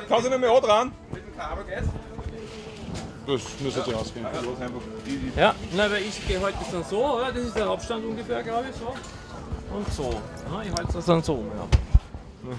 Kannst du nicht mehr dran? Mit dem Kabel geht's? Das müsste jetzt ausgehen. Ja, na, weil ich gehe halt das dann so, oder? Das ist der Abstand ungefähr, glaube ich, so. Und so. Ja, ich halte das dann so, ja.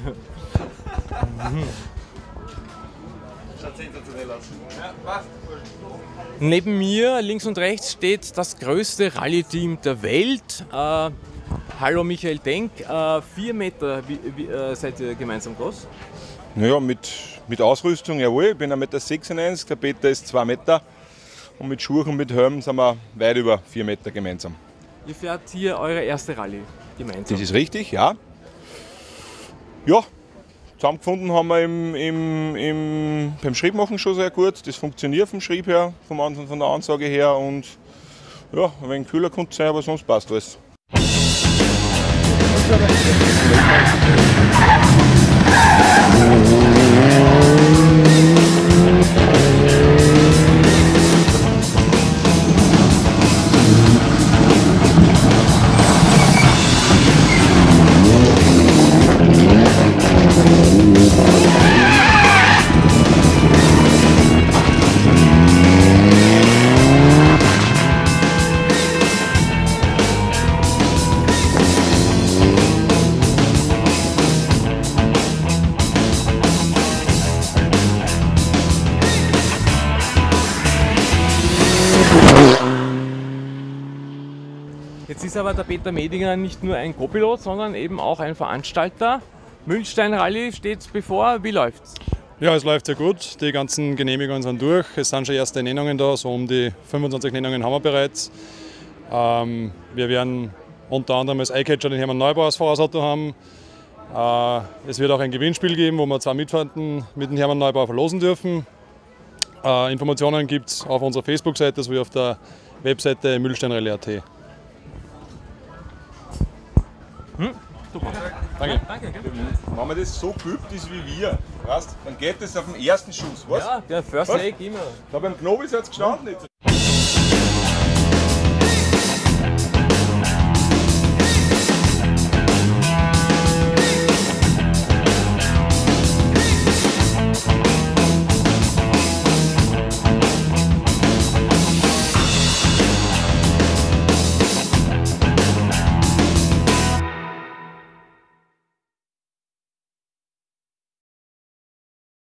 Schaut sensationell aus. Ja, passt. Neben mir, links und rechts, steht das größte Rallye-Team der Welt. Hallo Michael Denk, 4 Meter seid ihr gemeinsam groß? Naja, mit Ausrüstung, jawohl. Ich bin 1,96 Meter, der Peter ist 2 Meter. Und mit Schuhen und mit Helm sind wir weit über 4 Meter gemeinsam. Ihr fährt hier eure erste Rallye gemeinsam. Das ist richtig, ja. Ja, zusammengefunden haben wir beim Schriebmachen schon sehr gut. Das funktioniert vom Schrieb her, von der Ansage her. Und ja, ein wenig kühler könnte es sein, aber sonst passt alles. Jetzt ist aber der Peter Medinger nicht nur ein Co-Pilot, sondern eben auch ein Veranstalter. Mühlstein Rallye steht bevor. Wie läuft's? Ja, es läuft sehr gut. Die ganzen Genehmigungen sind durch. Es sind schon erste Nennungen da, so um die 25 Nennungen haben wir bereits. Wir werden unter anderem als Eyecatcher den Hermann Neubauer als Vorausauto haben. Es wird auch ein Gewinnspiel geben, wo wir 2 Mitfahrten mit dem Hermann Neubauer verlosen dürfen. Informationen gibt es auf unserer Facebook-Seite sowie auf der Webseite mühlsteinrallye.at. Super. Danke. Danke. Wenn man das so geübt ist wie wir, weißt, dann geht das auf den ersten Schuss. Was? Ja, der First Take immer. Da beim Knobis hat es gestanden. Jetzt.